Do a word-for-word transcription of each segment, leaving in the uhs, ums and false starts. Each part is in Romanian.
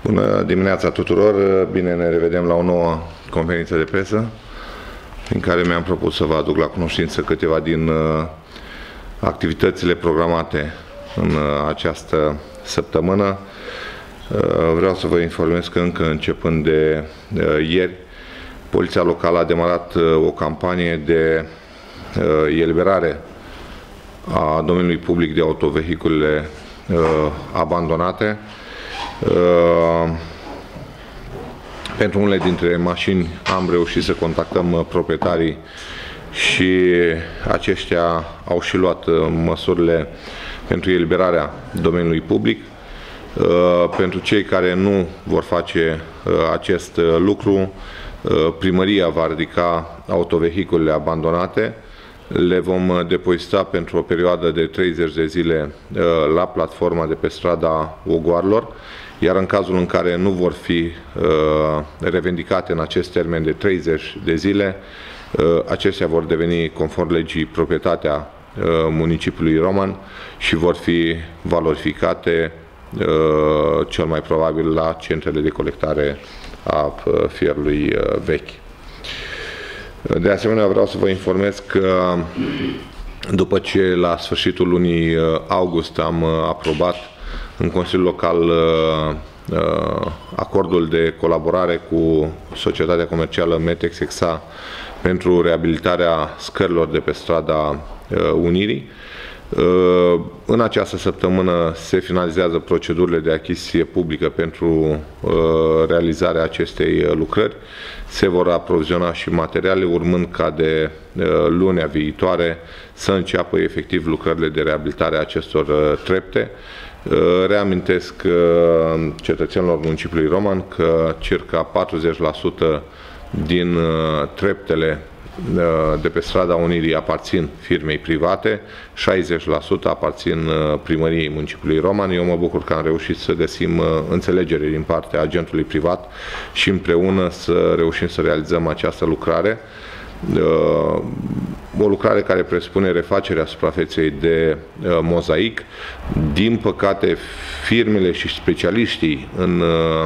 Bună dimineața tuturor! Bine ne revedem la o nouă conferință de presă în care mi-am propus să vă aduc la cunoștință câteva din uh, activitățile programate în uh, această săptămână. Uh, vreau să vă informez că încă începând de uh, ieri, Poliția Locală a demarat uh, o campanie de uh, eliberare a domeniului public de autovehiculele uh, abandonate. Uh, pentru unele dintre mașini am reușit să contactăm uh, proprietarii și aceștia au și luat uh, măsurile pentru eliberarea domeniului public. Uh, pentru cei care nu vor face uh, acest uh, lucru, uh, primăria va ridica autovehiculele abandonate. Le vom depozita pentru o perioadă de treizeci de zile uh, la platforma de pe strada Ogoarelor, iar în cazul în care nu vor fi uh, revendicate în acest termen de treizeci de zile, uh, acestea vor deveni, conform legii, proprietatea uh, municipiului Roman și vor fi valorificate uh, cel mai probabil la centrele de colectare a uh, fierului uh, vechi. De asemenea, vreau să vă informez că după ce la sfârșitul lunii august am aprobat în Consiliul Local acordul de colaborare cu Societatea Comercială Emite pentru reabilitarea scărilor de pe strada Unirii, în această săptămână se finalizează procedurile de achiziție publică pentru realizarea acestei lucrări. Se vor aproviziona și materiale, urmând ca de lunea viitoare să înceapă efectiv lucrările de reabilitare a acestor trepte. Reamintesc cetățenilor municipiului Roman că circa patruzeci la sută din treptele de pe strada Unirii aparțin firmei private, șaizeci la sută aparțin primăriei municipiului Roman. Eu mă bucur că am reușit să găsim înțelegere din partea agentului privat și împreună să reușim să realizăm această lucrare. O lucrare care presupune refacerea suprafeței de mozaic. Din păcate, firmele și specialiștii în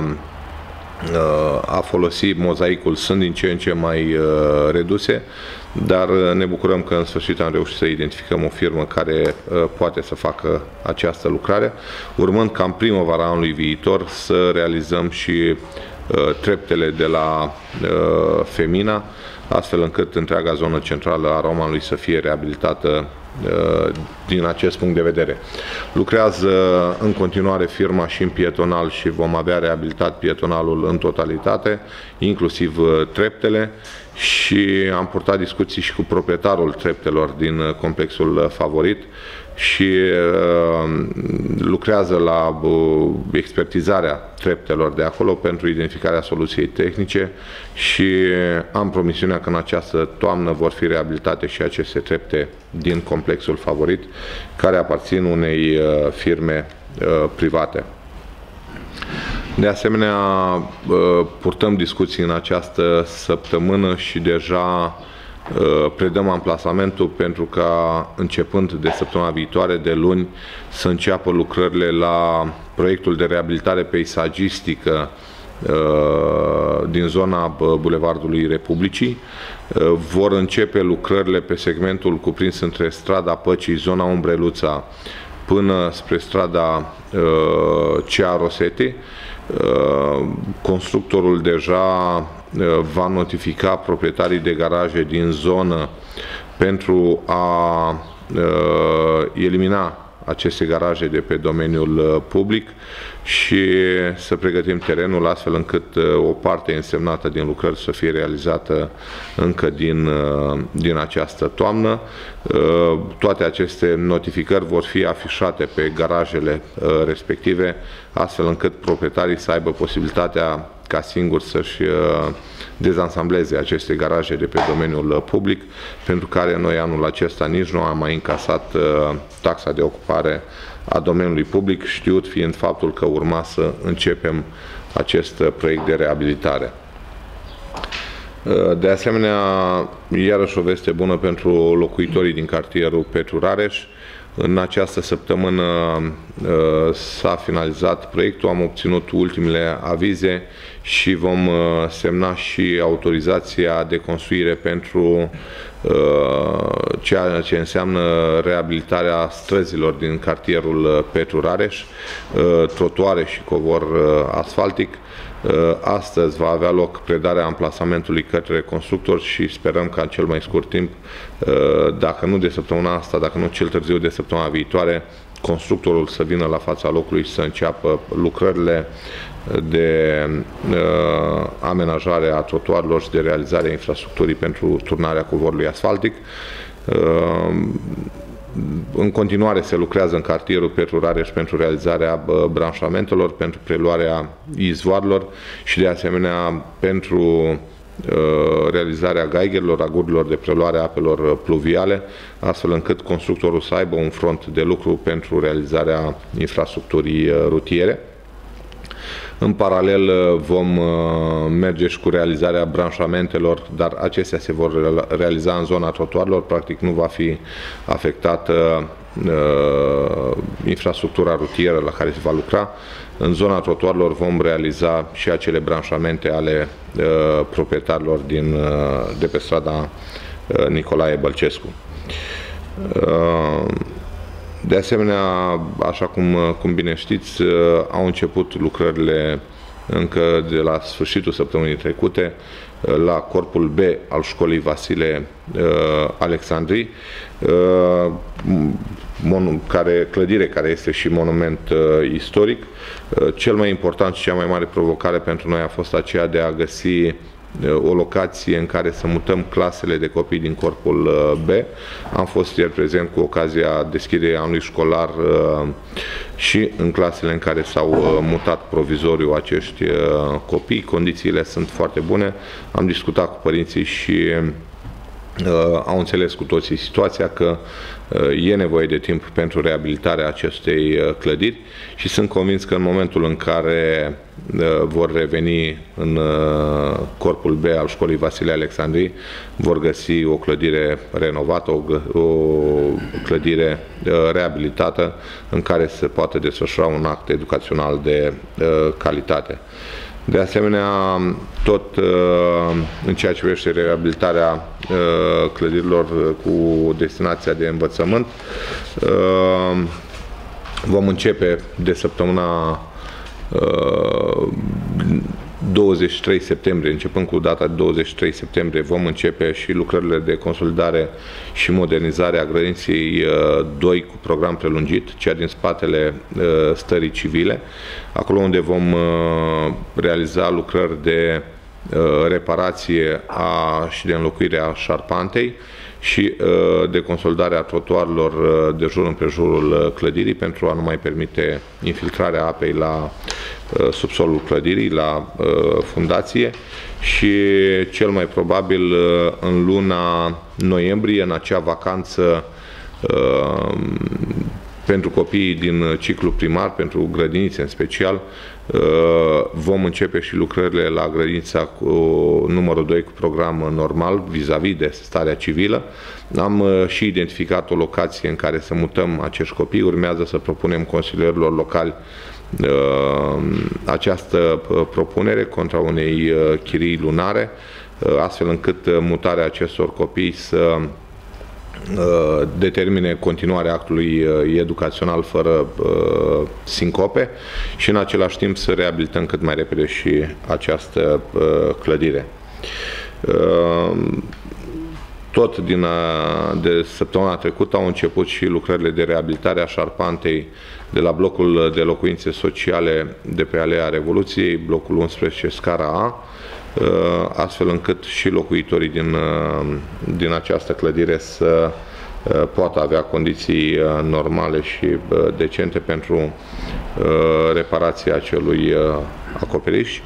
a folosi mozaicul sunt din ce în ce mai reduse, dar ne bucurăm că în sfârșit am reușit să identificăm o firmă care poate să facă această lucrare, urmând ca în primăvara anului viitor să realizăm și treptele de la Femina, astfel încât întreaga zonă centrală a Romanului să fie reabilitată din acest punct de vedere. Lucrează în continuare firma și în pietonal și vom avea reabilitat pietonalul în totalitate, inclusiv treptele, și am purtat discuții și cu proprietarul treptelor din complexul Favorit și uh, lucrează la uh, expertizarea treptelor de acolo pentru identificarea soluției tehnice și am promisiunea că în această toamnă vor fi reabilitate și aceste trepte din complexul Favorit, care aparțin unei uh, firme uh, private. De asemenea, uh, purtăm discuții în această săptămână și deja predăm amplasamentul pentru ca, începând de săptămâna viitoare, de luni, să înceapă lucrările la proiectul de reabilitare peisagistică din zona Bulevardului Republicii. Vor începe lucrările pe segmentul cuprins între strada Păcii, zona Umbreluța, până spre strada Cea Rosete. Constructorul deja va notifica proprietarii de garaje din zonă pentru a uh, elimina aceste garaje de pe domeniul public și să pregătim terenul astfel încât o parte însemnată din lucrări să fie realizată încă din, din această toamnă. Toate aceste notificări vor fi afișate pe garajele respective, astfel încât proprietarii să aibă posibilitatea ca singuri să-și dezansambleze aceste garaje de pe domeniul public, pentru care noi anul acesta nici nu am mai încasat taxa de ocupare a domeniului public, știut fiind faptul că urma să începem acest proiect de reabilitare. De asemenea, iarăși o veste bună pentru locuitorii din cartierul Petru Rareș. În această săptămână s-a finalizat proiectul, am obținut ultimele avize și vom semna și autorizația de construire pentru ceea ce înseamnă reabilitarea străzilor din cartierul Petru Rareș, trotuare și covor asfaltic. Astăzi va avea loc predarea amplasamentului către constructor și sperăm ca în cel mai scurt timp, dacă nu de săptămâna asta, dacă nu cel târziu de săptămâna viitoare, constructorul să vină la fața locului și să înceapă lucrările de uh, amenajare a trotuarelor și de realizare a infrastructurii pentru turnarea covorului asfaltic. Uh, În continuare se lucrează în cartierul Petru Rareș pentru realizarea branșamentelor, pentru preluarea izvoarelor și de asemenea pentru realizarea gaigerilor, agurilor de preluare a apelor pluviale, astfel încât constructorul să aibă un front de lucru pentru realizarea infrastructurii rutiere. În paralel vom merge și cu realizarea branșamentelor, dar acestea se vor realiza în zona trotuarelor, practic nu va fi afectată uh, infrastructura rutieră la care se va lucra. În zona trotuarelor vom realiza și acele branșamente ale uh, proprietarilor din, uh, de pe strada uh, Nicolae Bălcescu. Uh, De asemenea, așa cum, cum bine știți, au început lucrările încă de la sfârșitul săptămânii trecute la corpul B al școlii Vasile Alexandrii, care, clădire care este și monument istoric. Cel mai important și cea mai mare provocare pentru noi a fost aceea de a găsi o locație în care să mutăm clasele de copii din corpul B. Am fost ieri prezent cu ocazia deschiderii anului școlar și în clasele în care s-au mutat provizoriu acești copii. Condițiile sunt foarte bune. Am discutat cu părinții și au înțeles cu toții situația că e nevoie de timp pentru reabilitarea acestei clădiri și sunt convins că în momentul în care vor reveni în corpul B al școlii Vasile Alexandrii, vor găsi o clădire renovată, o, o clădire reabilitată în care se poate desfășura un act educațional de calitate. De asemenea, tot în ceea ce privește reabilitarea clădirilor cu destinația de învățământ, vom începe de săptămâna douăzeci și trei septembrie, începând cu data de douăzeci și trei septembrie, vom începe și lucrările de consolidare și modernizare a grădiniței doi cu program prelungit, cea din spatele stării civile, acolo unde vom realiza lucrări de reparație a, și de înlocuire a șarpantei și de consolidare a trotuarelor de jur împrejurul clădirii pentru a nu mai permite infiltrarea apei la subsolul clădirii, la fundație și cel mai probabil în luna noiembrie, în acea vacanță pentru copiii din ciclu primar, pentru grădinițe în special, vom începe și lucrările la grădinița cu numărul doi cu program normal vis-a-vis de starea civilă. Am și identificat o locație în care să mutăm acești copii. Urmează să propunem consilierilor locali această propunere contra unei chirii lunare, astfel încât mutarea acestor copii să determine continuarea actului educațional fără sincope și în același timp să reabilităm cât mai repede și această clădire. Tot din a, de săptămâna trecută au început și lucrările de reabilitare a șarpantei de la blocul de locuințe sociale de pe Alea Revoluției, blocul unsprezece, scara A, astfel încât și locuitorii din, din această clădire să poată avea condiții normale și decente pentru reparația acelui acoperiș.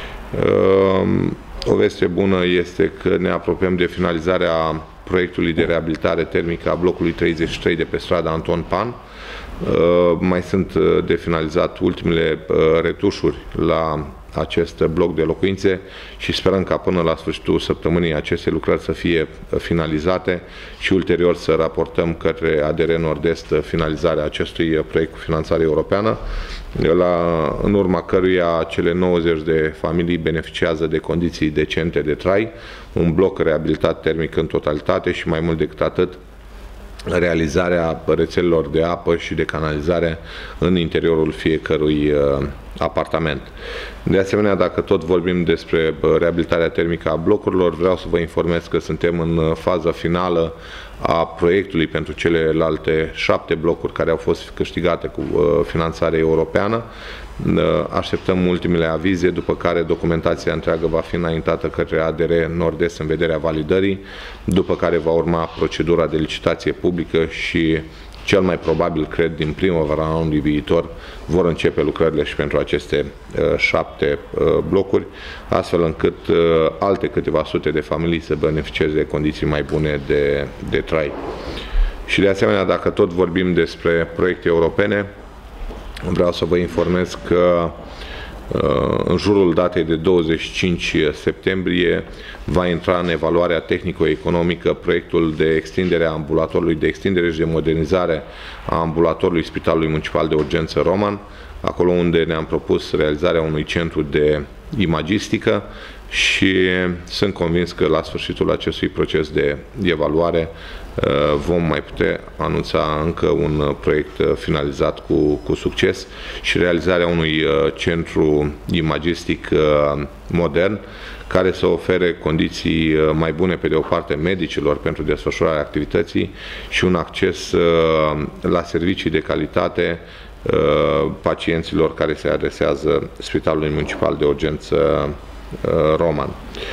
O veste bună este că ne apropiem de finalizarea proiectului de reabilitare termică a blocului treizeci și trei de pe strada Anton Pan. Mai sunt de finalizat ultimele retușuri la acest bloc de locuințe și sperăm ca până la sfârșitul săptămânii aceste lucrări să fie finalizate și ulterior să raportăm către A D R Nord-Est finalizarea acestui proiect cu finanțare europeană, la, în urma căruia cele nouăzeci de familii beneficiază de condiții decente de trai, un bloc reabilitat termic în totalitate și mai mult decât atât, realizarea rețelelor de apă și de canalizare în interiorul fiecărui uh, apartament. De asemenea, dacă tot vorbim despre reabilitarea termică a blocurilor, vreau să vă informez că suntem în faza finală a proiectului pentru celelalte șapte blocuri care au fost câștigate cu uh, finanțare europeană. Uh, așteptăm ultimele avize, după care documentația întreagă va fi înaintată către A D R Nord-Est în vederea validării, după care va urma procedura de licitație publică și cel mai probabil, cred, din primăvara anului viitor vor începe lucrările și pentru aceste uh, șapte uh, blocuri, astfel încât uh, alte câteva sute de familii să beneficieze de condiții mai bune de, de trai. Și de asemenea, dacă tot vorbim despre proiecte europene, vreau să vă informez că în jurul datei de douăzeci și cinci septembrie va intra în evaluarea tehnico-economică proiectul de extindere a ambulatorului, de extindere și de modernizare a ambulatorului Spitalului Municipal de Urgență Roman, acolo unde ne-am propus realizarea unui centru de imagistică și sunt convins că la sfârșitul acestui proces de evaluare vom mai putea anunța încă un proiect finalizat cu, cu succes și realizarea unui centru imagistic modern care să ofere condiții mai bune, pe de o parte, medicilor pentru desfășurarea activității și un acces la servicii de calitate pacienților care se adresează Spitalului Municipal de Urgență Roman.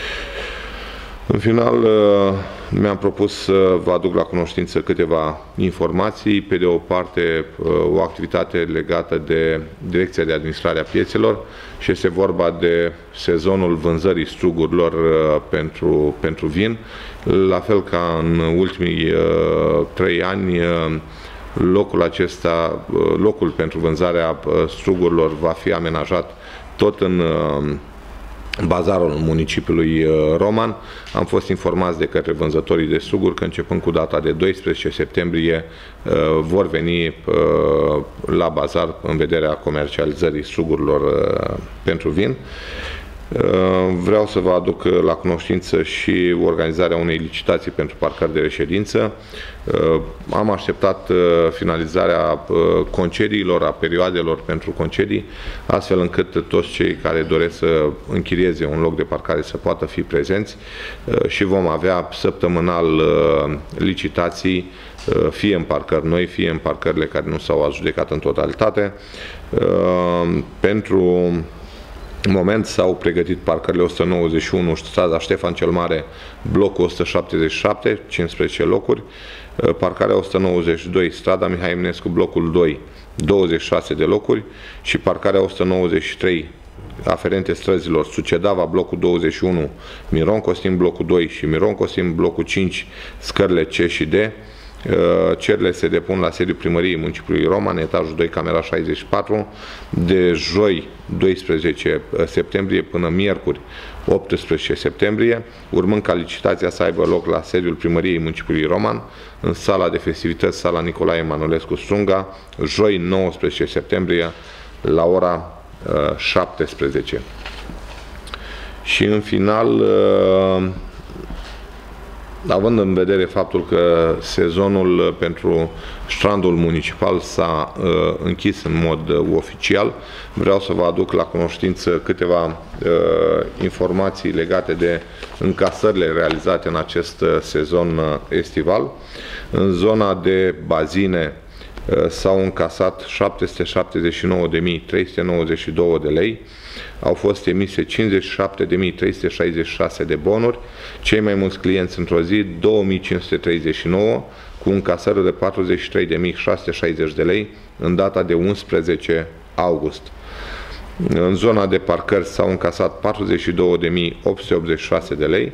În final, mi-am propus să vă aduc la cunoștință câteva informații. Pe de o parte, o activitate legată de Direcția de Administrare a Piețelor și este vorba de sezonul vânzării strugurilor pentru, pentru vin. La fel ca în ultimii trei ani, locul acesta, locul pentru vânzarea strugurilor va fi amenajat tot în bazarul municipiului Roman. Am fost informați de către vânzătorii de struguri că începând cu data de doisprezece septembrie vor veni la bazar în vederea comercializării strugurilor pentru vin. Vreau să vă aduc la cunoștință și organizarea unei licitații pentru parcări de reședință. Am așteptat finalizarea concediilor, a perioadelor pentru concedii, astfel încât toți cei care doresc să închirieze un loc de parcare să poată fi prezenți și vom avea săptămânal licitații, fie în parcări noi, fie în parcările care nu s-au adjudecat în totalitate. Pentru În moment s-au pregătit parcările o sută nouăzeci și unu, strada Ștefan cel Mare, blocul o sută șaptezeci și șapte, cincisprezece locuri, parcarea o sută nouăzeci și doi, strada Mihai Eminescu, blocul doi, douăzeci și șase de locuri și parcarea o sută nouăzeci și trei, aferente străzilor Sucedava, blocul douăzeci și unu, Miron Costin, blocul doi și Miron Costin, blocul cinci, scările C și D. Cererile se depun la sediul primăriei municipiului Roman, etajul doi, camera șaizeci și patru, de joi doisprezece septembrie până miercuri optsprezece septembrie, urmând ca licitația să aibă loc la sediul primăriei municipiului Roman, în sala de festivități, sala Nicolae Emanuelescu Strunga, joi nouăsprezece septembrie la ora șaptesprezece. Și în final, având în vedere faptul că sezonul pentru strandul municipal s-a uh, închis în mod uh, oficial, vreau să vă aduc la cunoștință câteva uh, informații legate de încasările realizate în acest uh, sezon uh, estival. În zona de bazine uh, s-au încasat șapte sute șaptezeci și nouă de mii trei sute nouăzeci și două de lei, au fost emise cincizeci și șapte de mii trei sute șaizeci și șase de bonuri, cei mai mulți clienți într-o zi două mii cinci sute treizeci și nouă, cu încasări de patruzeci și trei de mii șase sute șaizeci de lei în data de unsprezece august. În zona de parcări s-au încasat patruzeci și două de mii opt sute optzeci și șase de lei.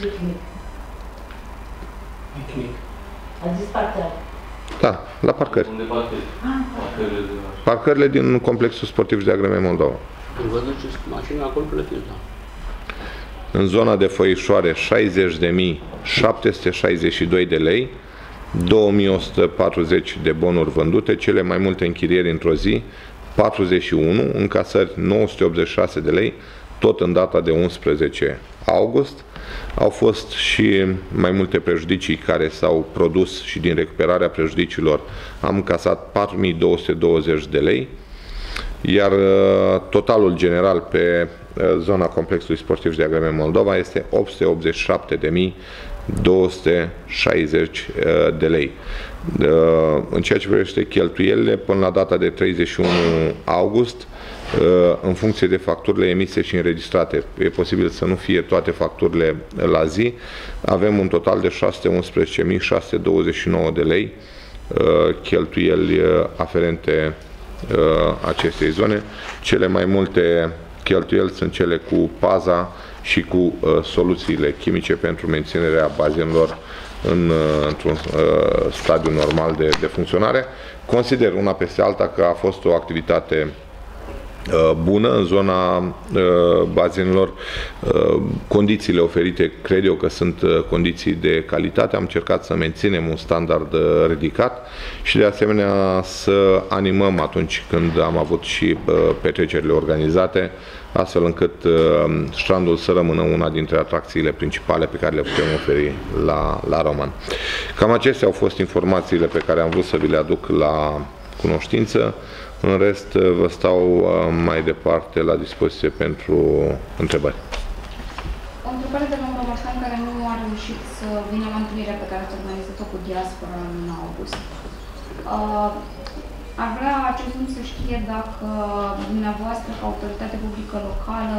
Da, la parcări. Parcările din complexul sportiv de Agreme Moldova. Când vă duceți cu mașina, acolo plătiți, da. În zona de Făișoare, șaizeci de mii șapte sute șaizeci și doi de lei, două mii o sută patruzeci de bonuri vândute, cele mai multe închirieri într-o zi, patruzeci și unu, încasări nouă sute optzeci și șase de lei, tot în data de unsprezece august. Au fost și mai multe prejudicii care s-au produs și din recuperarea prejudiciilor am încasat patru mii două sute douăzeci de lei, iar totalul general pe zona complexului sportiv și de agrement Moldova este opt sute optzeci și șapte de mii două sute șaizeci de lei. În ceea ce privește cheltuielile, până la data de treizeci și unu august, în funcție de facturile emise și înregistrate, e posibil să nu fie toate facturile la zi, avem un total de șase sute unsprezece mii șase sute douăzeci și nouă de lei cheltuieli aferente acestei zone. Cele mai multe cheltuieli sunt cele cu paza și cu uh, soluțiile chimice pentru menținerea bazinelor în, uh, într-un uh, stadiu normal de, de funcționare. Consider una peste alta că a fost o activitate uh, bună în zona uh, bazinelor. Uh, condițiile oferite cred eu că sunt uh, condiții de calitate. Am încercat să menținem un standard uh, ridicat și de asemenea să animăm atunci când am avut și uh, petrecerile organizate, astfel încât uh, strandul să rămână una dintre atracțiile principale pe care le putem oferi la, la Roman. Cam acestea au fost informațiile pe care am vrut să vi le aduc la cunoștință. În rest, vă stau uh, mai departe la dispoziție pentru întrebări. O întrebare de la un romașcan care nu a reușit să vină la întâlnirea pe care ați organizat-o cu diaspora în august. Uh, Ar vrea acest lucru să știe dacă dumneavoastră, ca autoritate publică locală,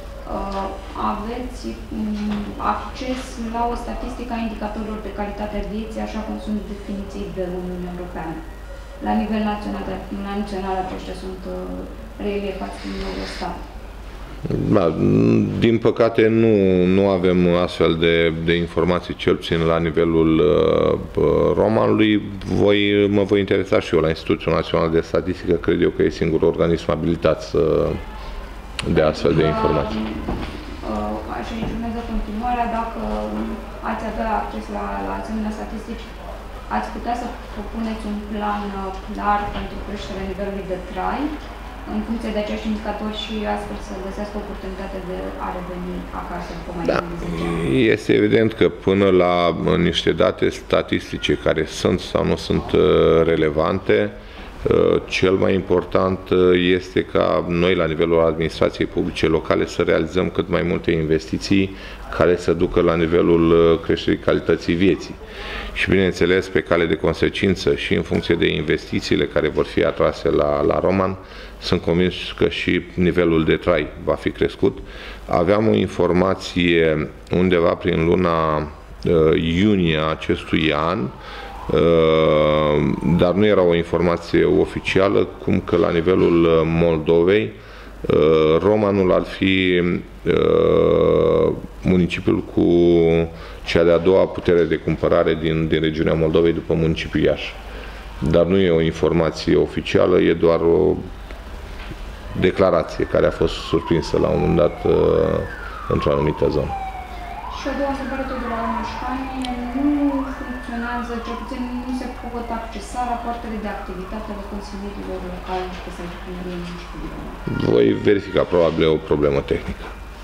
aveți acces la o statistică a indicatorilor de calitate a vieții, așa cum sunt definiții de Uniunea Europeană. La nivel național, la național aceștia sunt relievați din Eurostat. Da, din păcate nu, nu avem astfel de, de informații, cel puțin la nivelul uh, Romanului. Voi, mă voi interesa și eu la Institutul Național de Statistică, cred eu că e singurul organism abilitat să dea astfel de informații. Uh, Așa urmează continuarea, dacă ați avea acces la, la asemenea statistici, ați putea să propuneți un plan clar pentru creșterea nivelului de trai, în funcție de acești indicatori și astfel să găsească oportunitate de a reveni acasă după mai da. zece ani. Este evident că până la niște date statistice care sunt sau nu sunt relevante, cel mai important este ca noi la nivelul administrației publice locale să realizăm cât mai multe investiții care să ducă la nivelul creșterii calității vieții. Și bineînțeles, pe cale de consecință și în funcție de investițiile care vor fi atrase la, la Roman, sunt convins că și nivelul de trai va fi crescut. Aveam o informație undeva prin luna uh, iunie acestui an, uh, dar nu era o informație oficială, cum că la nivelul Moldovei, uh, Romanul ar fi uh, municipiul cu cea de-a doua putere de cumpărare din, din regiunea Moldovei după municipiul Iași. Dar nu e o informație oficială, e doar o declarație care a fost surprinsă la un moment dat uh, într-o anumită zonă. Și a doua întrebare tot de la Mușcani, nu funcționează, cel puțin nu se pot accesa rapoartele de activitate ale consilierilor locale și pe site-ul primăriei municipiului. Voi verifica, probabil e o problemă tehnică.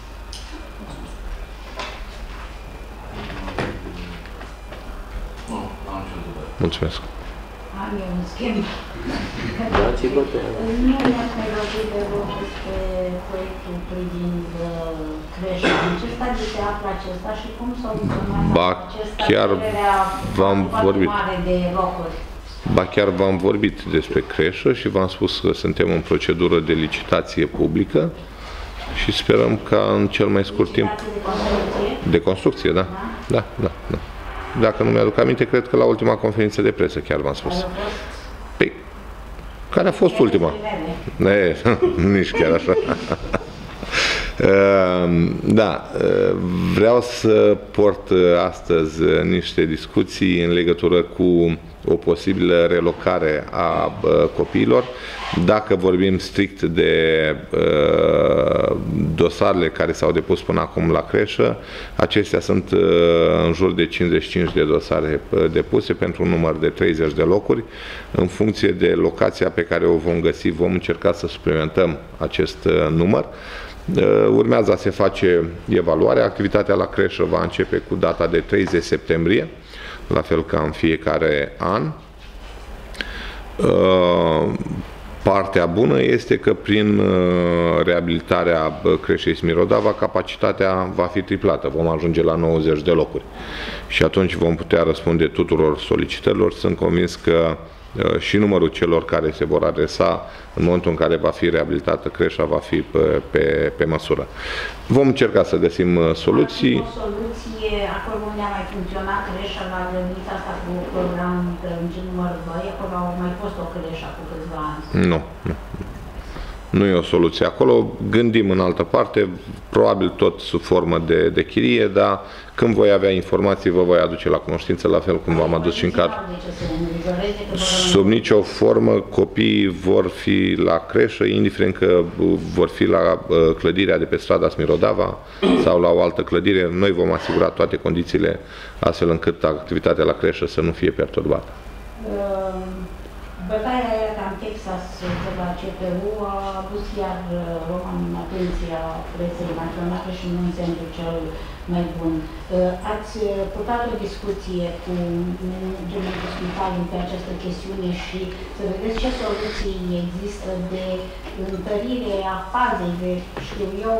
Mulțumesc. Am eu un schimb. Dați-vă pe... Nu mi-ați mai vorbit de vă despre proiectul privind creșa. În ce stadiu se află acesta și cum s-au soluționat acesta? Chiar v-am vorbit. De locuri. Ba chiar v-am vorbit despre creșă și v-am spus că suntem în procedură de licitație publică și sperăm ca în cel mai scurt timp... De construcție? De construcție, da. Da, da, da. Dacă nu mi-aduc aminte, cred că la ultima conferință de presă chiar v-am spus. Păi, care a fost ultima? E, nici chiar așa. Da, vreau să port astăzi niște discuții în legătură cu o posibilă relocare a copiilor. Dacă vorbim strict de uh, dosarele care s-au depus până acum la creșă, acestea sunt uh, în jur de cincizeci și cinci de dosare depuse pentru un număr de treizeci de locuri. În funcție de locația pe care o vom găsi, vom încerca să suplimentăm acest uh, număr. Uh, urmează a se face evaluarea. Activitatea la creșă va începe cu data de treizeci septembrie, la fel ca în fiecare an. Uh, Partea bună este că prin reabilitarea creșei Smirodava capacitatea va fi triplată, vom ajunge la nouăzeci de locuri și atunci vom putea răspunde tuturor solicitărilor. Sunt convins că și numărul celor care se vor adresa în momentul în care va fi reabilitată creșa va fi pe, pe, pe măsură. Vom încerca să găsim soluții. O soluție, acolo unde a mai funcționat creșa la grădinița asta cu program prelungit numărul doi, acolo au mai fost o creșă cu câțiva ani. Nu, nu. Nu e o soluție acolo, gândim în altă parte, probabil tot sub formă de, de chirie, dar când voi avea informații vă voi aduce la cunoștință, la fel cum v-am adus și în cadru. Sub nicio formă copiii vor fi la creșă, indiferent că vor fi la clădirea de pe strada Smirodava sau la o altă clădire, noi vom asigura toate condițiile astfel încât activitatea la creșă să nu fie perturbată. Bătaia aia ca în Texas de la C P U a adus iar Roma în atenția presei naționale și nu în sensul cel mai bun. Ați purtat o discuție cu managementul spitalului pe această chestiune și să vedeți ce soluții există de întărire a fazei, de, știu eu,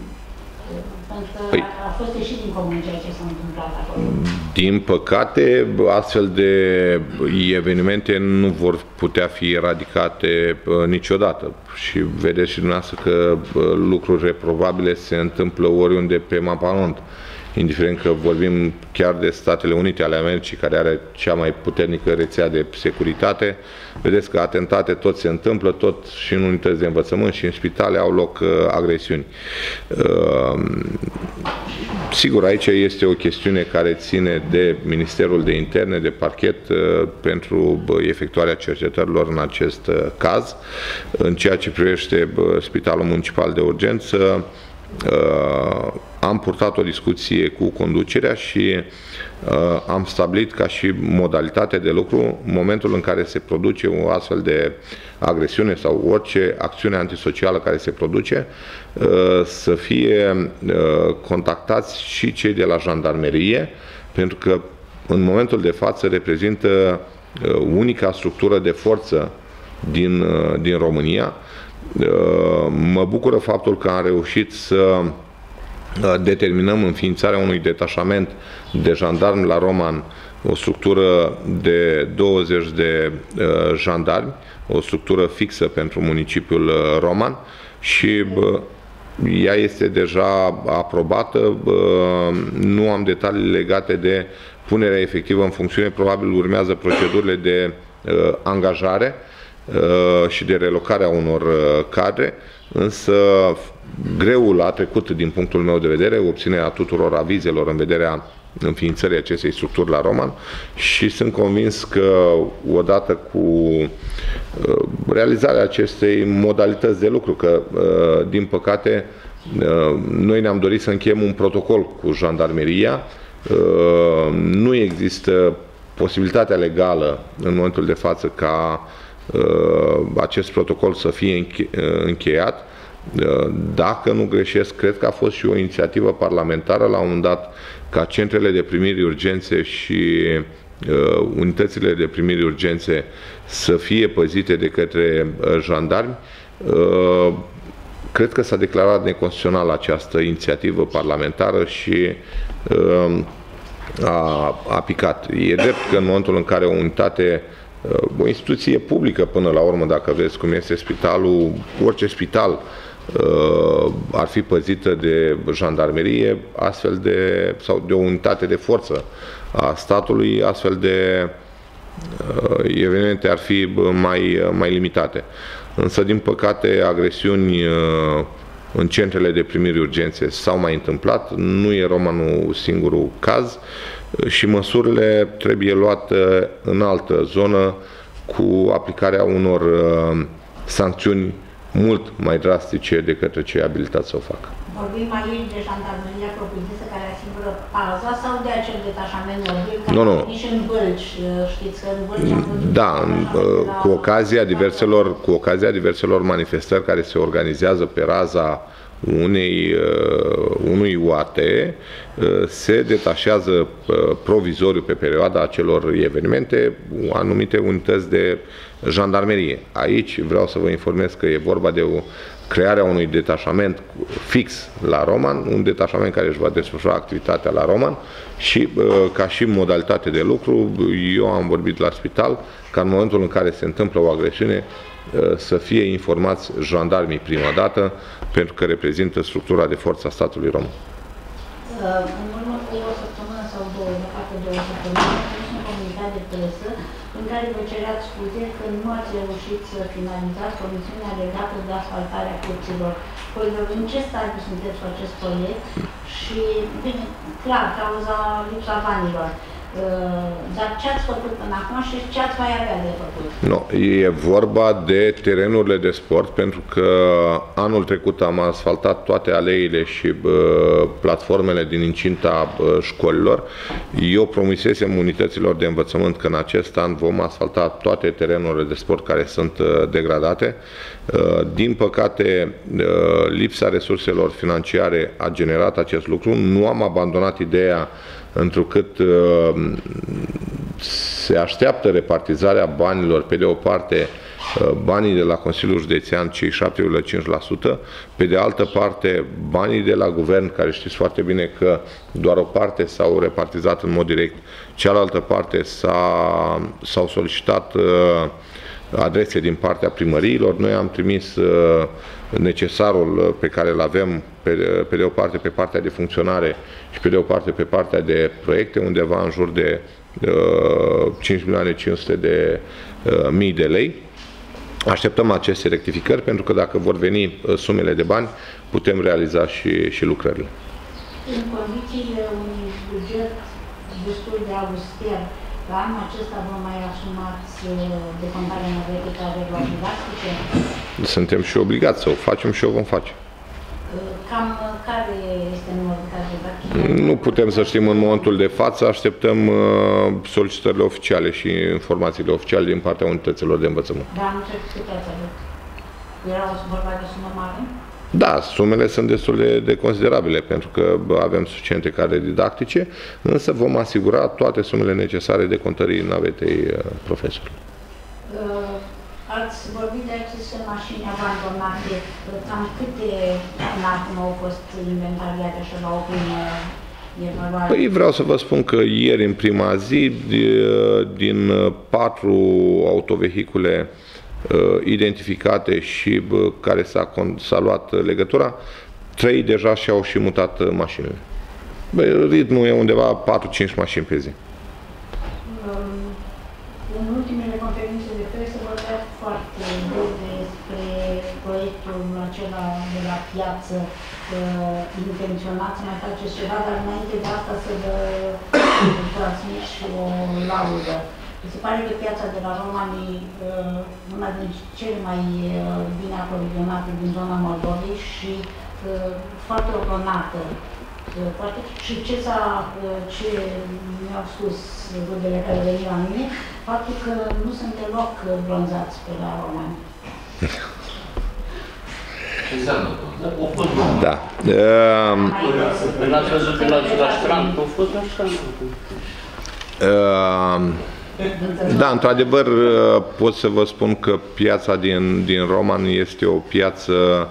pentru că păi, a fost ieșit din comun ceea ce s-a întâmplat acolo. Din păcate, astfel de evenimente nu vor putea fi eradicate niciodată. Și vedeți și dumneavoastră că lucruri reprobabile se întâmplă oriunde pe mapamont. Indiferent că vorbim chiar de Statele Unite ale Americii, care are cea mai puternică rețea de securitate, vedeți că atentate tot se întâmplă, tot și în unități de învățământ și în spitale au loc uh, agresiuni. Uh, sigur, aici este o chestiune care ține de Ministerul de Interne, de parchet, uh, pentru efectuarea cercetărilor în acest uh, caz. În ceea ce privește uh, Spitalul Municipal de Urgență, Uh, am purtat o discuție cu conducerea și uh, am stabilit ca și modalitate de lucru, în momentul în care se produce o astfel de agresiune sau orice acțiune antisocială care se produce, uh, să fie uh, contactați și cei de la jandarmerie, pentru că în momentul de față reprezintă uh, unica structură de forță din, uh, din România. Mă bucură faptul că am reușit să determinăm înființarea unui detașament de jandarmi la Roman, o structură de douăzeci de jandarmi, o structură fixă pentru municipiul Roman și ea este deja aprobată. Nu am detalii legate de punerea efectivă în funcțiune, probabil urmează procedurile de angajare și de relocarea unor cadre, însă greul a trecut din punctul meu de vedere, obținerea tuturor avizelor în vederea înființării acestei structuri la Roman și sunt convins că odată cu realizarea acestei modalități de lucru, că din păcate noi ne-am dorit să încheiem un protocol cu jandarmeria, nu există posibilitatea legală în momentul de față ca acest protocol să fie încheiat. Dacă nu greșesc, cred că a fost și o inițiativă parlamentară la un moment dat ca centrele de primiri urgențe și unitățile de primiri urgențe să fie păzite de către jandarmi. Cred că s-a declarat neconstituțională această inițiativă parlamentară și a, a picat. E drept că în momentul în care o unitate, o instituție publică până la urmă, dacă vezi cum este spitalul, orice spital ar fi păzită de jandarmerie, astfel de, sau de o unitate de forță a statului, astfel de evenimente ar fi mai, mai limitate. Însă, din păcate, agresiuni în centrele de primiri urgențe s-au mai întâmplat, nu e Romanul singurul caz și măsurile trebuie luate în altă zonă cu aplicarea unor sancțiuni mult mai drastice de către cei abilitați să o facă. Vorbim aici de jandarmeria propriu-zisă care asigură paza sau de acel detașament mobil care nu, nu. nici în Bălci, știți că în Bălci am văzut... Da, în, cu, ocazia diverselor, cu ocazia diverselor manifestări care se organizează pe raza unei, unui U A T, se detașează provizoriu pe perioada acelor evenimente anumite unități de jandarmerie. Aici vreau să vă informez că e vorba de o crearea unui detașament fix la Roman, un detașament care își va desfășura activitatea la Roman și ca și modalitate de lucru, eu am vorbit la spital ca în momentul în care se întâmplă o agresiune să fie informați jandarmii prima dată, pentru că reprezintă structura de forță a statului român. În urmă cu o săptămână sau două, de fapt două săptămâni, am pus un comunicat de presă în care vă cereați scuze că nu ați reușit să finalizați comisiunea legată de asfaltarea curților. Păi, în ce stadiu sunteți cu acest proiect? Și, bine, clar, cauza lipsa banilor. Dar ce ați făcut până acum și ce ați mai avea de făcut? No, e vorba de terenurile de sport, pentru că anul trecut am asfaltat toate aleile și bă, platformele din incinta bă, școlilor. Eu promisesem unităților de învățământ că în acest an vom asfalta toate terenurile de sport care sunt uh, degradate. Uh, din păcate, uh, lipsa resurselor financiare a generat acest lucru. Nu am abandonat ideea, întrucât uh, se așteaptă repartizarea banilor, pe de o parte uh, banii de la Consiliul Județean, cei șapte virgulă cinci la sută, pe de altă parte banii de la guvern, care știți foarte bine că doar o parte s-au repartizat în mod direct, cealaltă parte s-au solicitat uh, adrese din partea primăriilor. Noi am trimis uh, necesarul pe care îl avem pe, pe de o parte pe partea de funcționare și pe de o parte pe partea de proiecte, undeva în jur de uh, cinci milioane cinci sute de mii de lei. Așteptăm aceste rectificări, pentru că dacă vor veni uh, sumele de bani, putem realiza și, și lucrările. În condițiile unui buget destul de auster, la anul acesta vă mai asumați decontarea energetică a regulilor didactice? Suntem și obligați să o facem și o vom face. Cam care este numărul de cazuri didactice? Nu putem să știm în momentul de față, așteptăm solicitările oficiale și informațiile oficiale din partea unităților de învățământ. Dar anul trecut câte ați avut? Era o vorba de sumă mare? Da, sumele sunt destul de, de considerabile, pentru că avem suficiente cadre didactice, însă vom asigura toate sumele necesare de contării navetei profesori. Uh, ați vorbit de aceste mașini abandonate. Cam câte până acum au fost inventariate și la o primă evaluare? Păi vreau să vă spun că ieri, în prima zi, din patru autovehicule identificate și care s-a luat legătura, trei deja și-au și mutat mașinile. Bă, ritmul e undeva patru-cinci mașini pe zi. În ultimele conferințe de presă vorbeați foarte des despre proiectul acela de la piață. Intenționați să mai faceți ceva, dar înainte de asta să vă transmit și o laudă. Se pare că piața de la Romani, una din cele mai bine aprovizionate din zona Moldovei și foarte ordonată. Și ce, ce mi-au spus rudele care veni la mine, faptul că nu sunt deloc bronzați pe la Romani. Ce înseamnă? Da. L-ați văzut la strand? Au fost la strand? Da, într-adevăr pot să vă spun că piața din, din Roman este o piață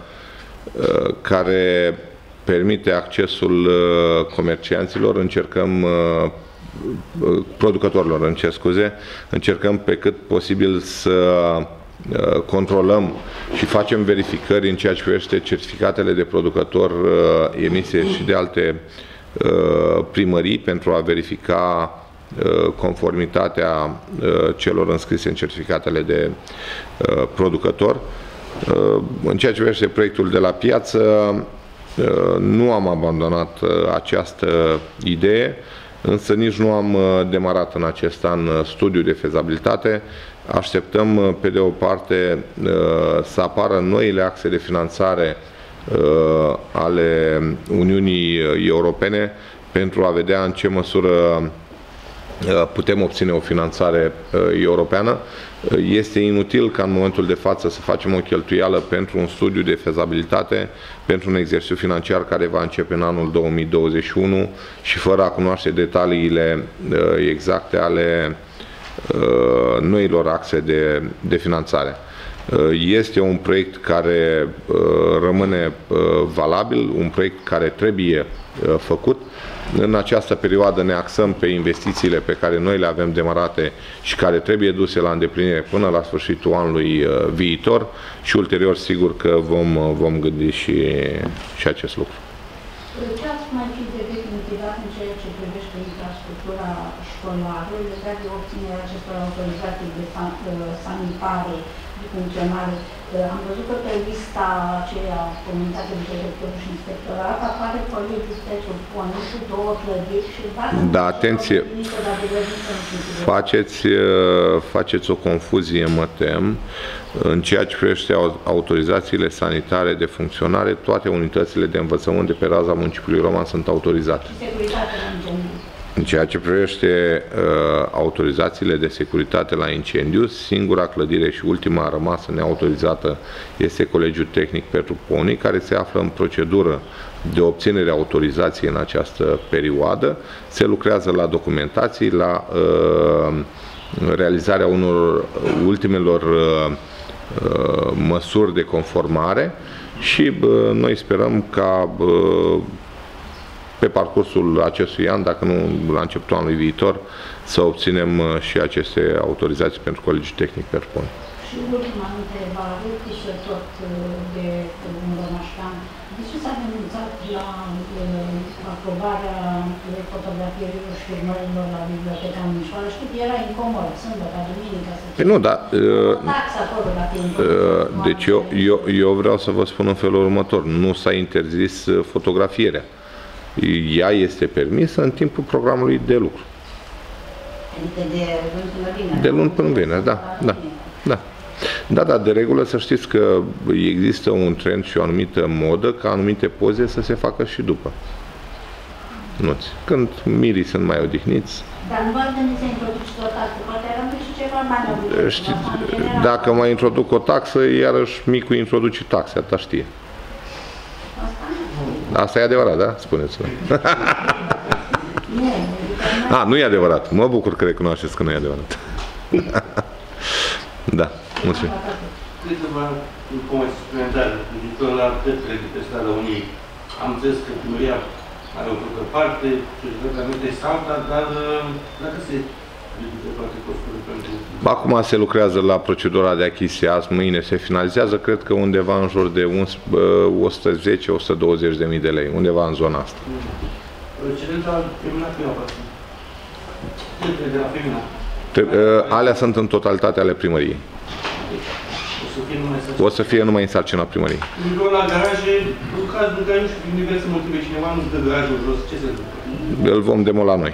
care permite accesul comercianților, încercăm, producătorilor, îmi cer scuze, încercăm pe cât posibil să controlăm și facem verificări în ceea ce privește certificatele de producător emise și de alte primării pentru a verifica conformitatea celor înscrise în certificatele de producător. În ceea ce privește proiectul de la piață, nu am abandonat această idee, însă nici nu am demarat în acest an studiul de fezabilitate. Așteptăm, pe de o parte, să apară noile axe de finanțare ale Uniunii Europene pentru a vedea în ce măsură putem obține o finanțare europeană. Este inutil ca în momentul de față să facem o cheltuială pentru un studiu de fezabilitate, pentru un exercițiu financiar care va începe în anul două mii douăzeci și unu și fără a cunoaște detaliile exacte ale noilor axe de, de finanțare. Este un proiect care rămâne valabil, un proiect care trebuie făcut. În această perioadă ne axăm pe investițiile pe care noi le avem demarate și care trebuie duse la îndeplinire până la sfârșitul anului viitor și ulterior sigur că vom, vom gândi și, și acest lucru. Ce ați mai fi de definitivat în ceea ce privește infrastructura școlară legat de obținerea acestor autorizații de sanitare de funcționare? Am văzut că pe lista aceea comunitate de director și inspectorat apare colegiul special Ponișu, două clădiri și dacă... Da, atenție! Faceți, faceți o confuzie, mă tem. În ceea ce privește autorizațiile sanitare de funcționare, toate unitățile de învățământ de pe raza municipiului Roman sunt autorizate. În ceea ce privește uh, autorizațiile de securitate la incendiu, singura clădire și ultima rămasă neautorizată este Colegiul Tehnic pentru Poni, care se află în procedură de obținere a autorizației în această perioadă. Se lucrează la documentații, la uh, realizarea unor ultimelor uh, măsuri de conformare și uh, noi sperăm ca uh, pe parcursul acestui an, dacă nu la începutul anului viitor, să obținem și aceste autorizații pentru Colegiul Tehnic pentru Poni. Și ultima întrebare, și tot de un rămașcan. De ce s-a denunțat la aprobarea fotografierilor și filmărilor la Biblioteca Municipală? Știu că era incomod, sâmbătă, duminica, să fie. Nu, da. Tax acolo la timp. Deci eu, eu, eu vreau să vă spun în felul următor. Nu s-a interzis fotografierea. Ea este permisă în timpul programului de lucru. Adică de luni până vineri. De luni până vineri, da, da, da. Da, da, de regulă să știți că există un trend și o anumită modă ca anumite poze să se facă și după. Nuți. Când mirii sunt mai odihniți. Dar nu v-ați gândit să introduci o taxă? Poate rămâne și ceva mai mult. Știți, dacă mai introduc o taxă, iarăși Micu introduce taxe, atâta știe. Asta e adevărat, da? Spuneți-vă. A, nu e adevărat. Mă bucur că recunoașteți că nu e adevărat. Da, mulțumim. Câteva informații suplimentare, referitor la către de pe strada Uniei. Am înțeles că primăria are o făcă parte, societatea emite salta, dar dacă se ridică toate costurile pentru... Acum se lucrează la procedura de achiziție, azi, mâine se finalizează, cred că undeva în jur de o sută zece - o sută douăzeci de mii de lei, undeva în zona asta. Cererea femină prima parte. Către de la femină. Alea sunt în totalitate ale primăriei. O să fie numai în sarcina primăriei. La garaje, în cazul în care nu știu, din diverse motive, cineva nu dă garajul jos, ce se întâmplă? Îl vom demola noi.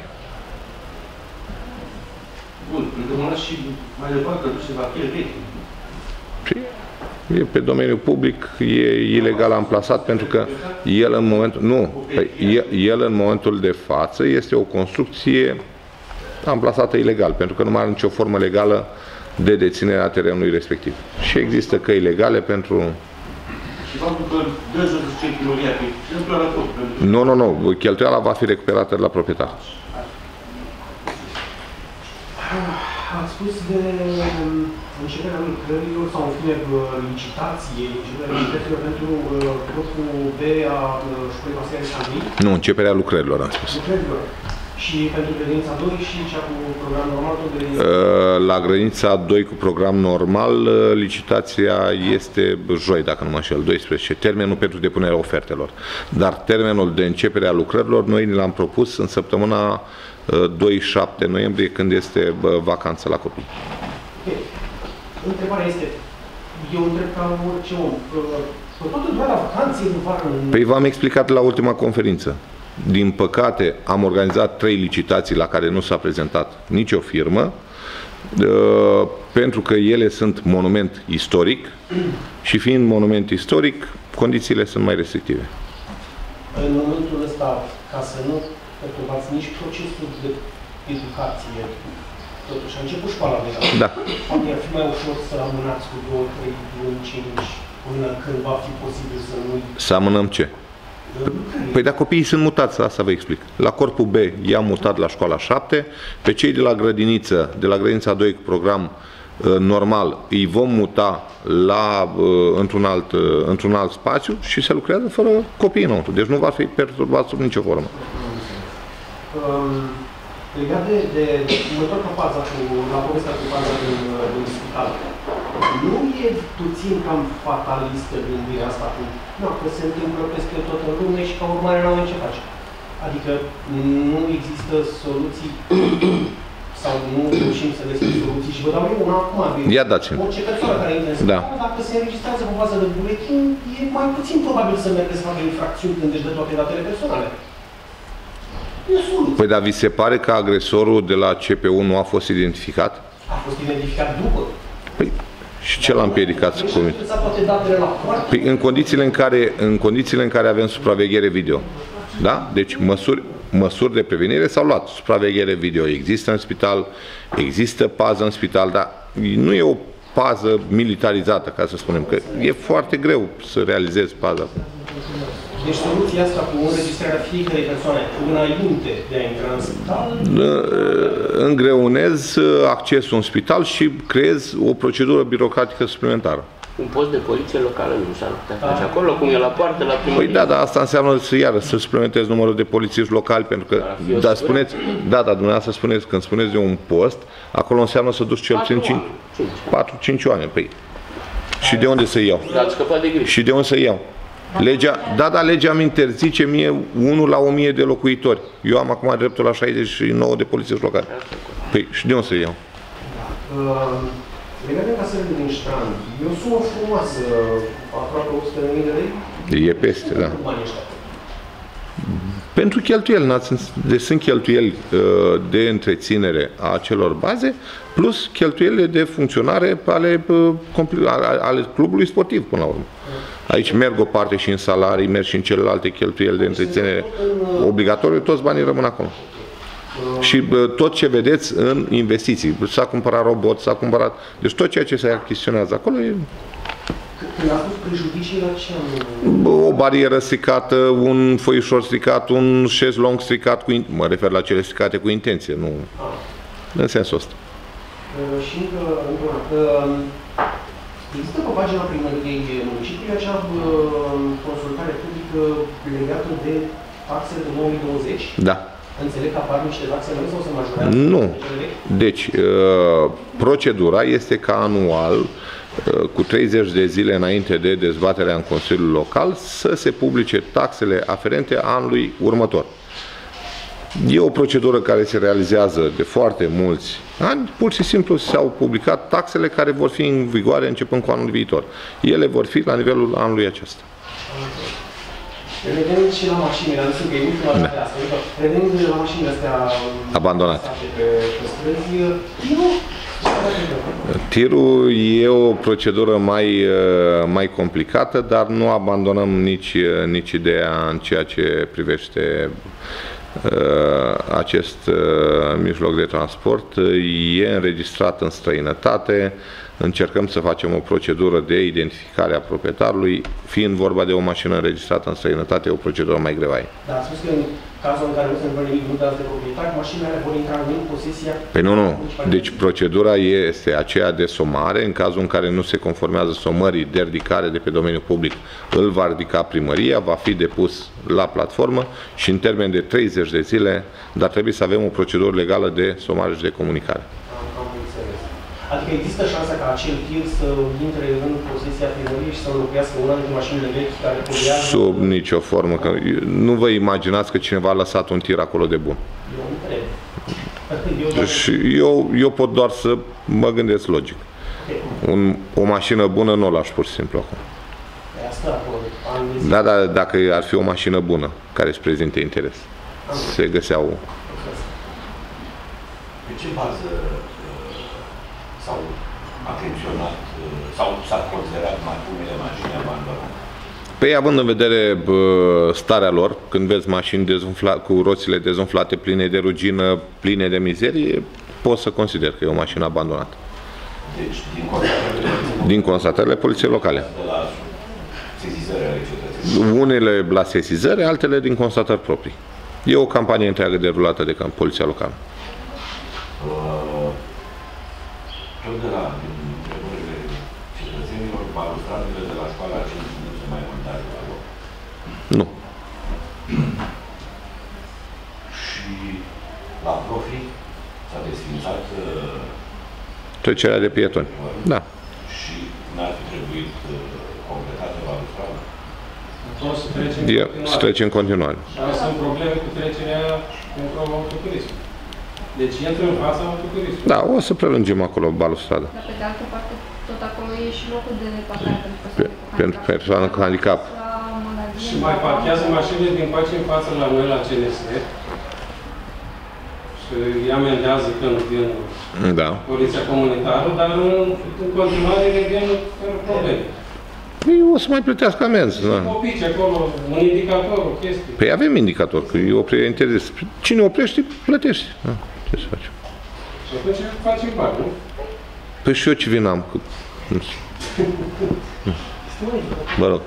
Bun, îl demola și mai departe, duce la fie vechi. E pe domeniul public, e ilegal amplasat pentru că el în momentul, nu, el, el în momentul de față este o construcție amplasată ilegal, pentru că nu mai are nicio formă legală de deținere a terenului respectiv. Și există căi legale pentru... Și faptul că dă jos ce primăria, pe cheltuia la tot. Nu, nu, nu, cheltuiala va fi recuperată de la proprietar. Ați spus de începerea lucrărilor sau în fine licitație, începerea licitațiilor pentru grupul B a școlii Vasile Sandri? Nu, începerea lucrărilor, am spus. Lucrărilor. Și pentru grădinița doi și cea cu program normal? La grădinița doi cu program normal, licitația este joi, dacă nu mă înșel, doisprezece, termenul pentru depunerea ofertelor. Dar termenul de începere a lucrărilor noi l-am propus în săptămâna doi șapte noiembrie, când este vacanța la copii. Okay. Întrebarea este, Eu întreb ca orice om. Pe toată durata vacanței în vară... Păi v-am explicat la ultima conferință. Din păcate, am organizat trei licitații la care nu s-a prezentat nicio firmă, pentru că ele sunt monument istoric și fiind monument istoric, condițiile sunt mai restrictive. În momentul ăsta, ca să nu perturbați nici procesul de educație, totuși a început școala deja. Da. Poate ar fi mai ușor să amânați cu două, trei luni, cinci, până când va fi posibil să nu... Să amânăm ce? Păi dacă copiii sunt mutați, asta vă explic. La corpul B i-am mutat la școala șapte, pe cei de la grădiniță, de la grădinița doi cu program uh, normal, îi vom muta la, uh, într-un alt, uh, într-un alt spațiu și se lucrează fără copii înăuntru. Deci nu va fi perturbat sub nicio formă. Um, legat de, de, mă întorc la faza cu, la povestea cu faza din, din spital. Nu e puțin cam fatalistă gândirea asta cu, nu, că se întâmplă peste tot în lume și ca urmare n-au ce face. Adică nu există soluții sau nu reușim să găsim soluții și vă dau eu una acum. Ia dați-mi. Orice persoană care intră în spital, da. Dacă se înregistrează pe bază de buletin, e mai puțin probabil să merge să facă infracțiuni când își dă toate datele personale. Păi dar vi se pare că agresorul de la C P U nu a fost identificat? A fost identificat după. Păi, și ce l-a împiedicat să comit? Păi, în condițiile în care, în condițiile în care avem supraveghere video, da? Deci măsuri, măsuri de prevenire s-au luat. Supraveghere video există în spital, există pază în spital, dar nu e o pază militarizată, ca să spunem, că e foarte greu să realizezi paza. Deci soluția asta cu înregistrarea fiecărei persoane înainte de a intra în spital? Îngreunez accesul în spital și creez o procedură birocratică suplimentară. Un post de poliție locală nu s-ar putea face acolo, cum e la poartă, la primărie? Păi da, dar asta înseamnă să iară, să suplimentezi numărul de polițiști locali, pentru că, da, spuneți, da, dar dumneavoastră spuneți, când spuneți de un post, acolo înseamnă să duci cel puțin patru cinci oameni. Păi, și de unde să iau? Ați scăpat de griji. Și de unde să iau? Legea, da, dar legea îmi interzice mie unul la o mie de locuitori. Eu am acum dreptul la șaizeci și nouă de polițiști locali. Păi, și de unde să iau? Uh, legat de casele din Strand, e o sumă frumoasă, aproape o sută de mii de lei? E peste, da. Pentru cheltuieli, deci sunt cheltuieli uh, de întreținere a acelor baze, plus cheltuielile de funcționare ale, uh, ale clubului sportiv, până la urmă. Aici merg o parte și în salarii, merg și în celelalte cheltuieli de întreținere obligatoriu, toți banii rămân acolo. Și uh, tot ce vedeți în investiții, s-a cumpărat robot, s-a cumpărat, deci tot ceea ce se achiziționează acolo e... Când a spus prejudicii, la ce? O barieră stricată, un foișor stricat, un șezlong stricat, cu, mă refer la cele stricate cu intenție, nu ah. în sensul ăsta. Uh, și încă, încă una, există pe pagina primăriei municipiului acea uh, consultare publică legată de taxele de două mii douăzeci? Da. Înțeleg că apar niște taxe noi sau se majorează? Nu. Deci, uh, procedura este ca anual, cu treizeci de zile înainte de dezbaterea în Consiliul Local, să se publice taxele aferente anului următor. E o procedură care se realizează de foarte mulți ani, pur și simplu s-au publicat taxele care vor fi în vigoare începând cu anul viitor. Ele vor fi la nivelul anului acesta. Revenim și la mașinile, am zis că e ultima dată asta, revenim la mașinile astea abandonate pe, pe străzi, tirul e o procedură mai, mai complicată, dar nu abandonăm nici, nici ideea în ceea ce privește uh, acest uh, mijloc de transport. E înregistrat în străinătate, încercăm să facem o procedură de identificare a proprietarului, fiind vorba de o mașină înregistrată în străinătate, e o procedură mai grevaie. Dar ați spus că în cazul în care nu se întâmplă nimic, nu dați de proprietar, mașinile vor intra în posesia... Păi nu, nu. Deci procedura este aceea de somare. În cazul în care nu se conformează somării de ridicare de pe domeniul public, îl va ridica primăria, va fi depus la platformă și în termen de treizeci de zile, dar trebuie să avem o procedură legală de somare și de comunicare. Adică există șansa ca acel tir să intre în posesia primăriei și să înlocuiască una dintre mașinile vechi care poluează? Sub nicio formă. Că nu vă imaginați că cineva a lăsat un tir acolo de bun. Eu întreb. Eu, eu, eu pot doar să mă gândesc logic. Okay. Un, o mașină bună nu o lași pur și simplu acum. Da, dar dacă ar fi o mașină bună care îți prezinte interes, se găseau. Pe ce bază s-au atenționat sau s-a considerat unele mașini abandonate? Păi, având în vedere bă, starea lor, când vezi mașini dezumfla, cu roțile dezumflate, pline de rugină, pline de mizerie, poți să consider că e o mașină abandonată. Deci, din constatările, din constatările poliției locale. De la sesizări ale cetățenilor. Unele la sesizări, altele din constatări proprii. E o campanie întreagă derulată de poliția locală. Uh, tot de la întrebările cetățenilor, balustradele de la școala cinci nu se mai montează la loc. Nu. Și la profi s-a desfințat uh, trecerea de pietoni. Da. Și n-ar fi trebuit uh, completată balustrada? E, se trece în continuare. Dar sunt probleme cu trecerea pentru autoturism. Deci intră în fața autoturismului. Da, o să prelungim acolo balustrada. Dar pe de altă parte, tot acolo e și locul de parcare pentru persoane cu handicap. Pentru persoane cu handicap. Și mai parchează mașinile din pace în față la noi la C N S și îi amendează când vin da. poliția comunitară, dar în, în continuare revin fără probleme. Păi o să mai plătească amenzi. Da. Opici acolo, un indicator, o chestie. Păi avem indicator, că e oprire interzis. Cine oprește, plătește. Da. Ce să facem? Și atunci facem bani, nu? Păi și eu ce vin am? Că... Vă rog.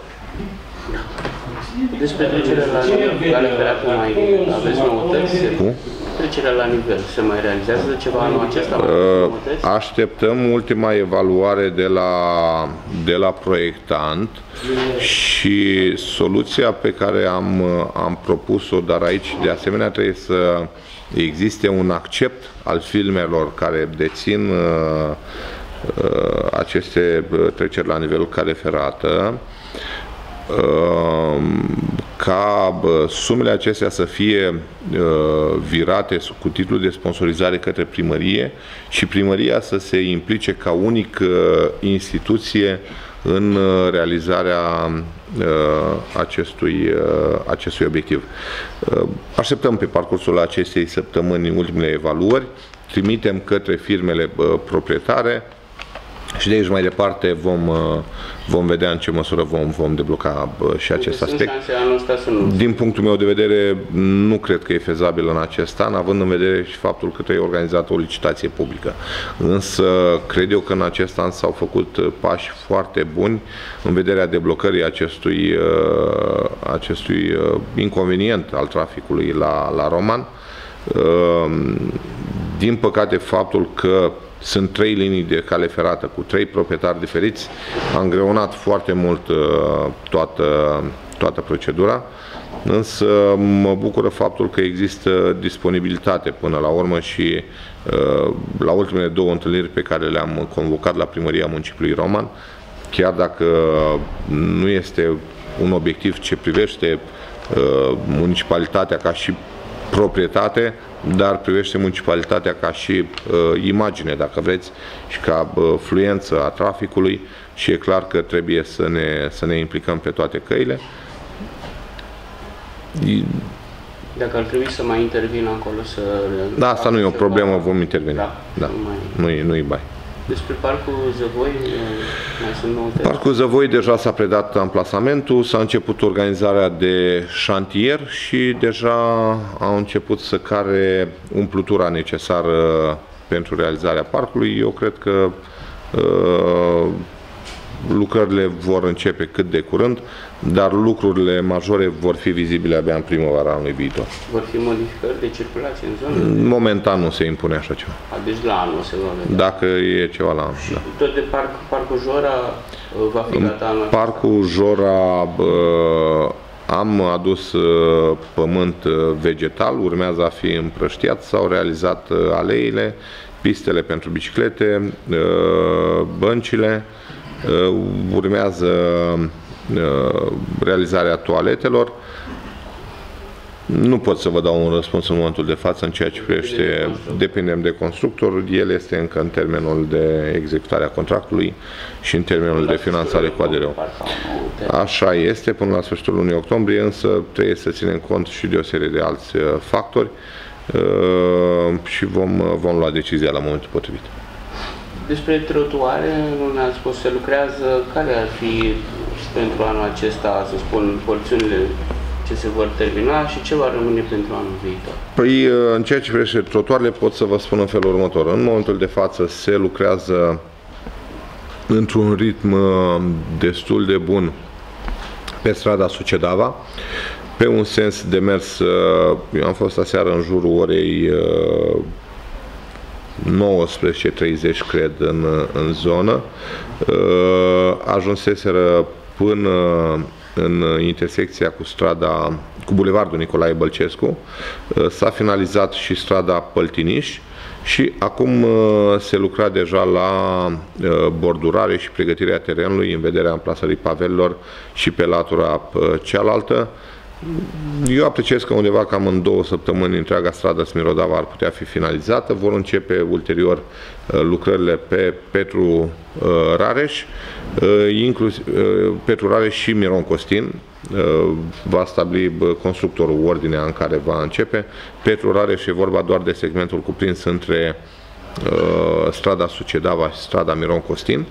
Despre trecerea la cale ferată mai aveți noutăți? Cum? Trecerea la nivel. Se mai realizează ceva anul acesta? Uh, așteptăm ultima evaluare de la, de la proiectant și soluția pe care am, am propus-o, dar aici de asemenea trebuie să existe un accept al firmelor care dețin uh, uh, aceste treceri la nivel cale ferată, ca sumele acestea să fie virate cu titlul de sponsorizare către primărie și primăria să se implice ca unică instituție în realizarea acestui, acestui obiectiv. Așteptăm pe parcursul acestei săptămâni ultimele evaluări, trimitem către firmele proprietare și de aici mai departe vom, vom vedea în ce măsură vom, vom debloca și acest aspect. Din punctul meu de vedere, nu cred că e fezabil în acest an, având în vedere și faptul că trebuie organizată o licitație publică. Însă, cred eu că în acest an s-au făcut pași foarte buni în vederea deblocării acestui, acestui inconvenient al traficului la, la Roman. Din păcate, faptul că sunt trei linii de cale ferată cu trei proprietari diferiți, a îngreunat foarte mult toată, toată procedura, însă mă bucură faptul că există disponibilitate până la urmă și la ultimele două întâlniri pe care le-am convocat la primăria municipiului Roman, chiar dacă nu este un obiectiv ce privește municipalitatea ca și proprietate, dar privește municipalitatea ca și uh, imagine, dacă vreți, și ca uh, fluență a traficului și e clar că trebuie să ne, să ne implicăm pe toate căile. Dacă ar trebui să mai intervină acolo să... Da, asta nu e o problemă, vom interveni. Da, da. Nu-i nu-i bai. Despre Parcul Zăvoi, mai sunt noutăți? Parcul Zăvoi deja s-a predat amplasamentul, s-a început organizarea de șantier și deja au început să care umplutura necesară pentru realizarea parcului. Eu cred că uh, lucrările vor începe cât de curând, dar lucrurile majore vor fi vizibile abia în primăvara anului viitor. Vor fi modificări de circulație în zonă? Momentan nu se impune așa ceva. A, deci la anul se va vedea. Dacă e ceva la anul, și da. tot de parc, Parcul Jora va fi gata anul acesta? Parcul Jora uh, am adus uh, pământ vegetal, urmează a fi împrăștiat, s-au realizat uh, aleile, pistele pentru biciclete, uh, băncile, uh, urmează uh, realizarea toaletelor. Nu pot să vă dau un răspuns în momentul de față în ceea ce privește, depindem de constructor, el este încă în termenul de executare a contractului și în termenul de finanțare cu A D R-ul. Așa este, până la sfârșitul lunii octombrie, însă trebuie să ținem cont și de o serie de alți factori și vom, vom lua decizia la momentul potrivit. Despre trotuare, nu ne-ați spus, se lucrează, care ar fi pentru anul acesta, să spun, porțiunile ce se vor termina și ce va rămâne pentru anul viitor? Păi, în ceea ce privește trotuarele, pot să vă spun în felul următor. În momentul de față se lucrează într-un ritm destul de bun pe strada Sucedava. Pe un sens de mers, eu am fost aseară în jurul orei nouăsprezece treizeci, cred, în, în zonă. Ajunseseră până în intersecția cu strada, cu bulevardul Nicolae Bălcescu. S-a finalizat și strada Păltiniș și acum se lucra deja la bordurare și pregătirea terenului în vederea amplasării pavelelor și pe latura cealaltă. Eu apreciez că undeva cam în două săptămâni întreaga stradă Smirodava ar putea fi finalizată. Vor începe ulterior lucrările pe Petru Rareș, inclusiv Petru Rareș și Miron Costin. Va stabili constructorul ordinea în care va începe. Petru Rareș e vorba doar de segmentul cuprins între strada Sucedava și strada Miron Costin.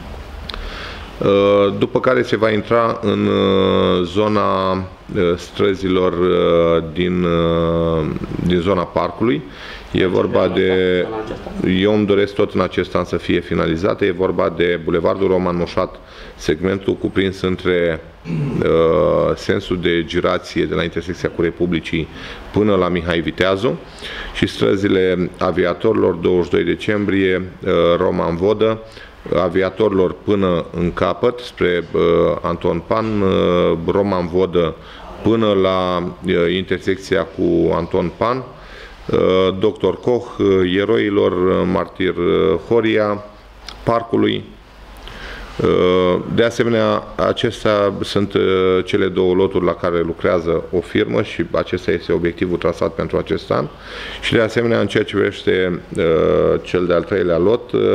După care se va intra în zona străzilor din, din zona parcului. E vorba de, eu îmi doresc tot în acest an să fie finalizată, e vorba de Bulevardul Roman Moșat, segmentul cuprins între uh, sensul de girație de la intersecția cu Republicii până la Mihai Viteazu și străzile Aviatorilor, douăzeci și doi decembrie, uh, Roman Vodă, Aviatorilor până în capăt, spre uh, Anton Pan, uh, Roman Vodă până la uh, intersecția cu Anton Pan, uh, doctor Koch, uh, Eroilor, uh, Martir uh, Horia, Parcului. Uh, de asemenea, acestea sunt uh, cele două loturi la care lucrează o firmă și acesta este obiectivul trasat pentru acest an. Și de asemenea, în ceea ce privește uh, cel de-al treilea lot, uh,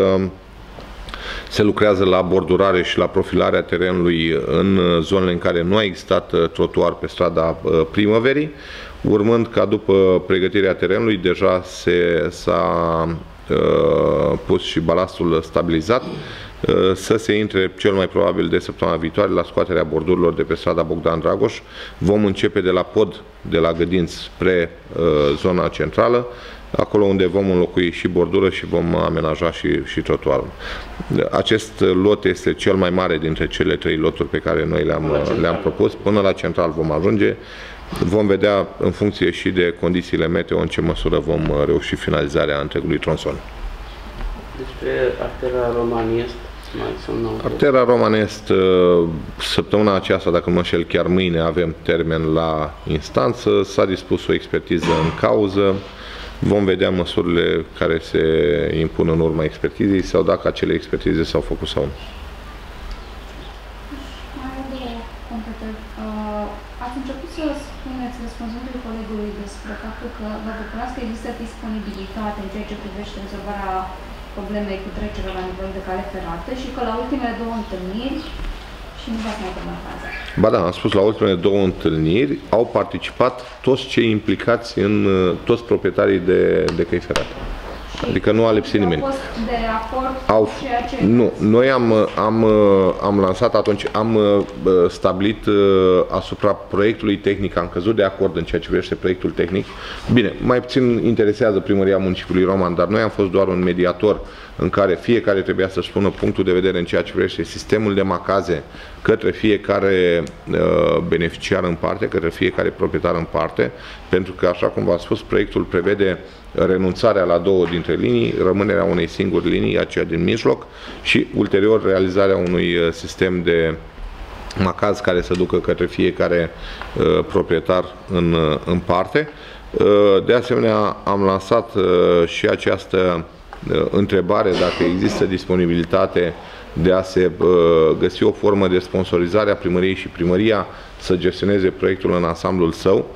se lucrează la bordurare și la profilarea terenului în zonele în care nu a existat trotuar pe strada Primăverii, urmând ca după pregătirea terenului deja s-a uh, pus și balastul stabilizat, uh, să se intre cel mai probabil de săptămâna viitoare la scoaterea bordurilor de pe strada Bogdan Dragoș. Vom începe de la pod, de la Gădinți spre uh, zona centrală, acolo unde vom înlocui și bordură și vom amenaja și, și trotuarul. Acest lot este cel mai mare dintre cele trei loturi pe care noi le-am le-am propus. Până la central vom ajunge. Vom vedea în funcție și de condițiile meteo în ce măsură vom reuși finalizarea întregului tronson. Despre artera Roman-Est, mai sunt nou. Artera Roman-Est, săptămâna aceasta, dacă nu mă înșel, chiar mâine avem termen la instanță. S-a dispus o expertiză în cauză. Vom vedea măsurile care se impun în urma expertizei sau dacă acele expertize s-au făcut sau nu. Mai am două completări. Ați început să spuneți răspunzându-i colegului despre faptul că vă bucurați că există disponibilitate în ceea ce privește rezolvarea problemei cu trecerea la nivel de cale ferată și că la ultimele două întâlniri și nu v-ați mai terminat faza. Ba da, am spus, la ultimele două întâlniri au participat toți cei implicați în toți proprietarii de, de căi ferate. Adică nu a lipsit nimeni. Au fost de acord Au, cu ceea ce... Nu, noi am, am, am lansat atunci, am stabilit asupra proiectului tehnic, am căzut de acord în ceea ce privește proiectul tehnic. Bine, mai puțin interesează Primăria Municipiului Roman, dar noi am fost doar un mediator în care fiecare trebuia să-și spună punctul de vedere în ceea ce privește sistemul de macaze către fiecare uh, beneficiar în parte, către fiecare proprietar în parte, pentru că, așa cum v-am spus, proiectul prevede renunțarea la două dintre linii, rămânerea unei singuri linii, aceea din mijloc, și ulterior realizarea unui sistem de macaz care să ducă către fiecare uh, proprietar în, în parte. Uh, de asemenea, am lansat uh, și această uh, întrebare dacă există disponibilitate de a se uh, găsi o formă de sponsorizare a primăriei și primăria să gestioneze proiectul în ansamblul său.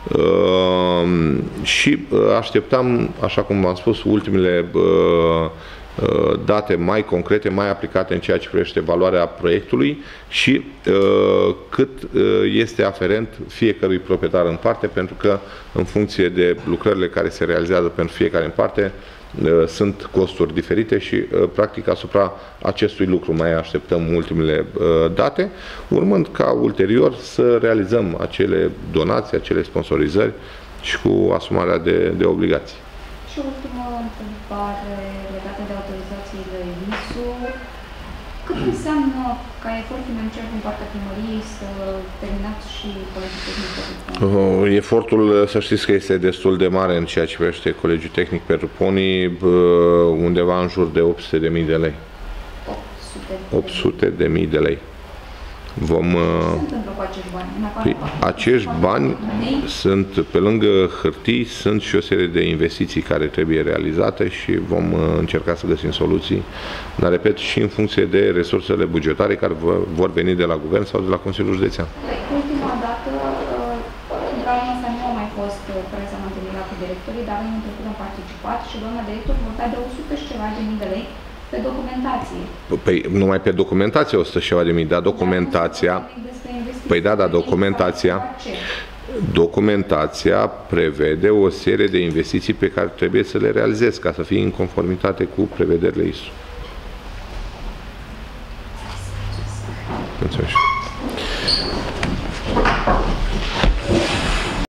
Uh, și uh, așteptam, așa cum v-am spus, ultimele uh, uh, date mai concrete, mai aplicate în ceea ce privește valoarea proiectului și uh, cât uh, este aferent fiecărui proprietar în parte, pentru că în funcție de lucrările care se realizează pentru fiecare în parte, uh, sunt costuri diferite și uh, practic asupra acestui lucru mai așteptăm ultimele uh, date, urmând ca ulterior să realizăm acele donații, acele sponsorizări și cu asumarea de, de obligații. Și o ultimă întrebare legată de autorizațiile I S U. Cât înseamnă ca efort financiar din partea primăriei să terminați și colegiul tehnic? Uh, efortul, să știți că este destul de mare în ceea ce privește colegiul tehnic pentru ponii, uh, undeva în jur de opt sute de mii de lei. opt sute de mii de lei. Vom, Ce se întâmplă cu acești bani? Păi, acești bani sunt, pe lângă hârtii, sunt și o serie de investiții care trebuie realizate și vom încerca să găsim soluții, dar repet, și în funcție de resursele bugetare care vor veni de la Guvern sau de la Consiliul Județean. Ultima dată, în care însă nu a mai fost presa în întâlnirea cu directorii, dar anul trecut am participat și doamna director vorbea de o sută și ceva de mii de lei pe documentație. Păi numai pe documentație o sută și ceva de mii, dar documentația... Păi da, dar documentația... Documentația prevede o serie de investiții pe care trebuie să le realizezi ca să fii în conformitate cu prevederile I S U. Mulțumesc.